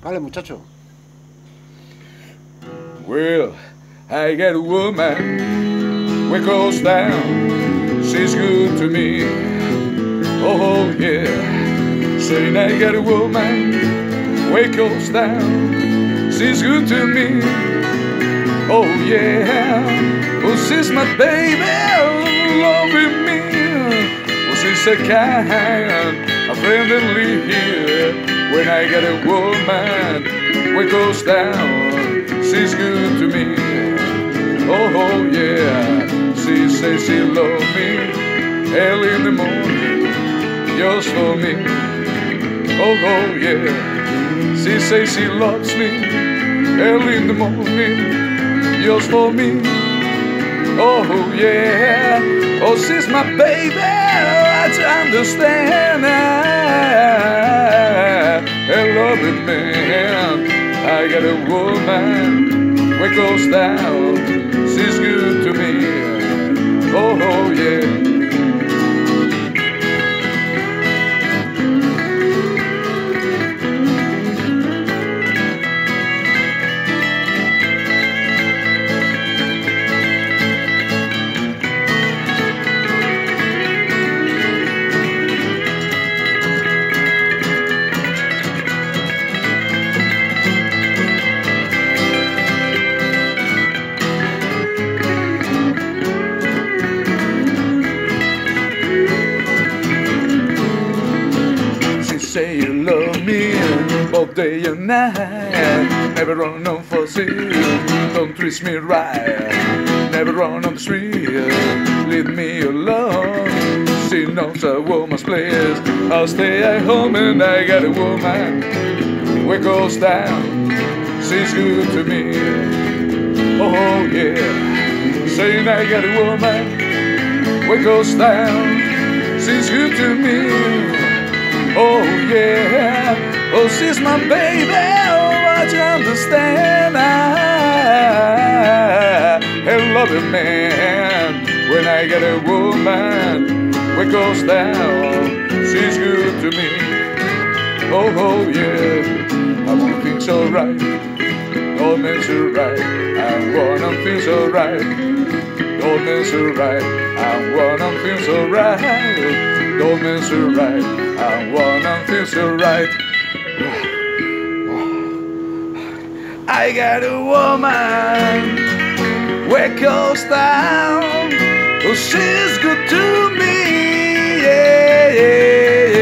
Vale, muchacho. Well, I got a woman, we goes down, she's good to me. Oh yeah, saying I got a woman, we goes down, she's good to me. Oh yeah, oh she's my baby, loving me. Oh she's a kind, a friendly here. When I got a woman, we goes down, she's good to me. Oh yeah, she says she loves me early in the morning, just for me. Oh yeah, she says she loves me early in the morning, just for me. Oh yeah, oh she's my baby, I understand. I love it, man. I got a woman, we goes down, she's good to me. Oh yeah. Say you love me both day and night. Never run on for sale, don't treat me right. Never run on the street, leave me alone. She knows a woman's place, I'll stay at home and I got a woman, we goes down, she's good to me. Oh yeah, saying I got a woman, we goes down, she's good to me. Oh yeah, oh she's my baby, oh I understand. I love a man, when I get a woman, we goes down, she's good to me. Oh yeah, I wanna feel so right, all men so right, I wanna feel so right, all men so right, I wanna feel so right. Don't miss her right, I wanna feel so right. I got a woman, we goes down, oh she's good to me, yeah, yeah,